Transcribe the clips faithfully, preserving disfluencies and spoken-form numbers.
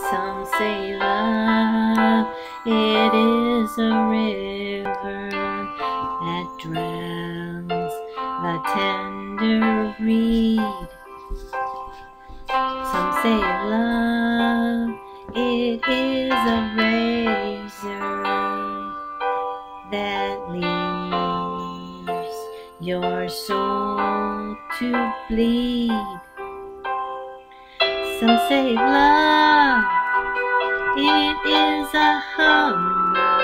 Some say love, it is a river that drowns the tender reed. Some say love, it is a razor that leaves your soul to bleed. Some say love, it is a hunger,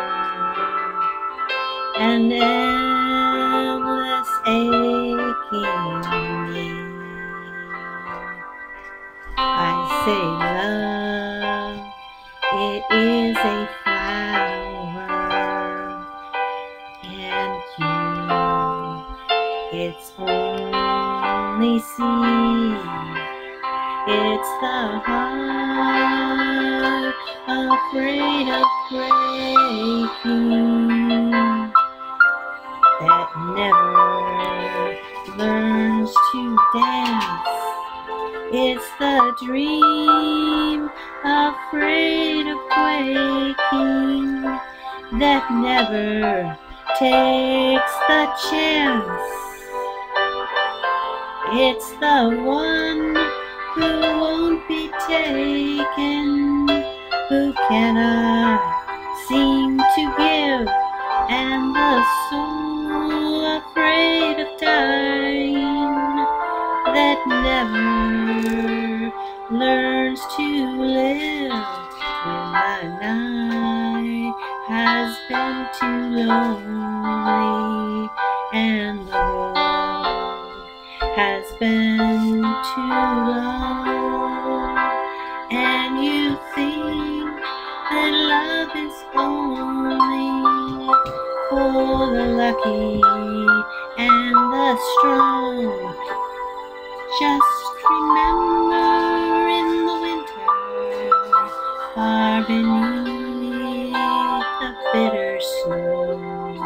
an endless aching need. I say love, it is a flower, and you, its only seed. It's the heart afraid of breaking, that never learns to dance. It's the dream afraid of quaking, that never takes the chance. It's the one who won't be taken, who cannot seem to give, and the soul afraid of dying, that never learns to live when the night has been too lonely and the road has been too long, and you think that love is only for the lucky and the strong. Just remember, in the winter, far beneath the bitter snows,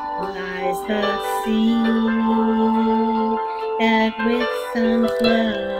lies the sea that with some flood